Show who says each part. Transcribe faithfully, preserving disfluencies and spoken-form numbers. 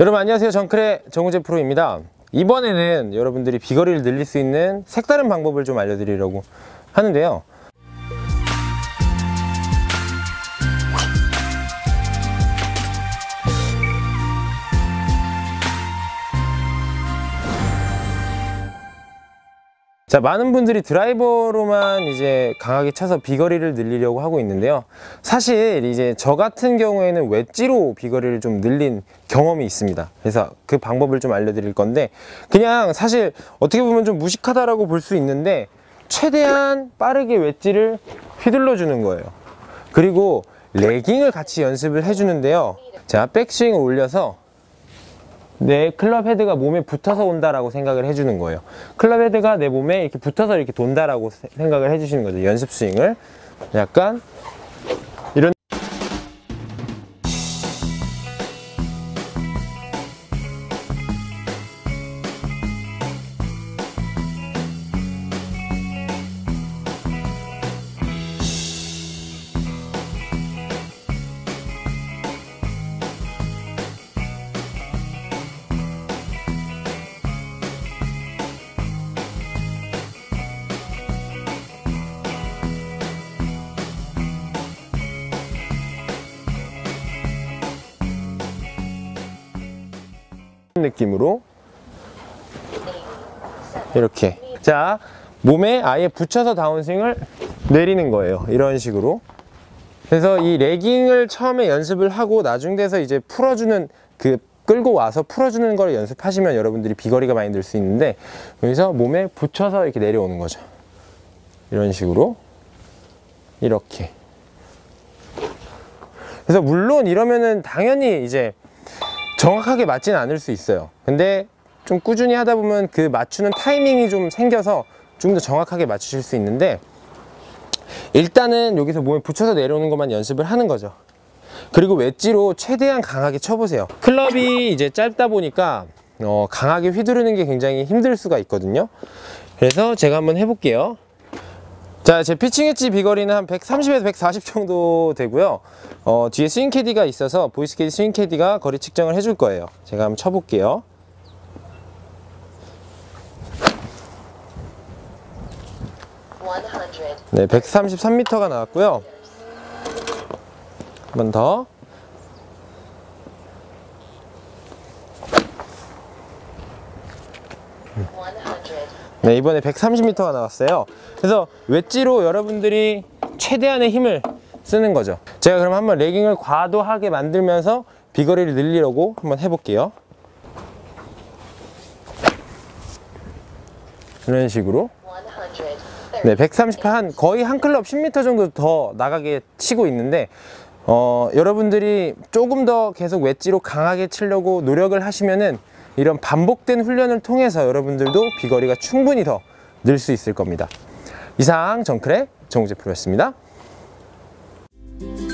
Speaker 1: 여러분 안녕하세요. 정클의 정우재 프로입니다. 이번에는 여러분들이 비거리를 늘릴 수 있는 색다른 방법을 좀 알려드리려고 하는데요. 자, 많은 분들이 드라이버로만 이제 강하게 쳐서 비거리를 늘리려고 하고 있는데요. 사실 이제 저 같은 경우에는 웨지로 비거리를 좀 늘린 경험이 있습니다. 그래서 그 방법을 좀 알려드릴 건데, 그냥 사실 어떻게 보면 좀 무식하다라고 볼 수 있는데 최대한 빠르게 웨지를 휘둘러 주는 거예요. 그리고 레깅을 같이 연습을 해주는데요. 자, 백스윙을 올려서 내 클럽 헤드가 몸에 붙어서 온다라고 생각을 해주는 거예요. 클럽 헤드가 내 몸에 이렇게 붙어서 이렇게 돈다라고 생각을 해주시는 거죠. 연습 스윙을 약간 이런 느낌으로 이렇게, 자, 몸에 아예 붙여서 다운스윙을 내리는 거예요. 이런 식으로. 그래서 이 레깅을 처음에 연습을 하고 나중 돼서 이제 풀어주는, 그 끌고 와서 풀어주는 걸 연습하시면 여러분들이 비거리가 많이 늘 수 있는데, 여기서 몸에 붙여서 이렇게 내려오는 거죠. 이런 식으로 이렇게. 그래서 물론 이러면은 당연히 이제 정확하게 맞지는 않을 수 있어요. 근데 좀 꾸준히 하다 보면 그 맞추는 타이밍이 좀 생겨서 좀 더 정확하게 맞추실 수 있는데, 일단은 여기서 몸에 붙여서 내려오는 것만 연습을 하는 거죠. 그리고 웨지로 최대한 강하게 쳐보세요. 클럽이 이제 짧다 보니까 어, 강하게 휘두르는 게 굉장히 힘들 수가 있거든요. 그래서 제가 한번 해볼게요. 자, 제 피칭 웨지 비거리는 한 백삼십에서 백사십 정도 되고요. 어, 뒤에 스윙 캐디가 있어서 보이스 캐디 스윙 캐디가 거리 측정을 해줄 거예요. 제가 한번 쳐볼게요. 네, 백삼십삼 미터가 나왔고요. 한 번 더. 네, 이번에 백삼십 미터가 나왔어요. 그래서 웨지로 여러분들이 최대한의 힘을 쓰는 거죠. 제가 그럼 한번 레깅을 과도하게 만들면서 비거리를 늘리려고 한번 해볼게요. 이런 식으로. 네, 백삼십팔, 한 거의 한 클럽 십 미터 정도 더 나가게 치고 있는데, 어, 여러분들이 조금 더 계속 웨지로 강하게 치려고 노력을 하시면은 이런 반복된 훈련을 통해서 여러분들도 비거리가 충분히 더 늘 수 있을 겁니다. 이상 정클의 정우재 프로였습니다.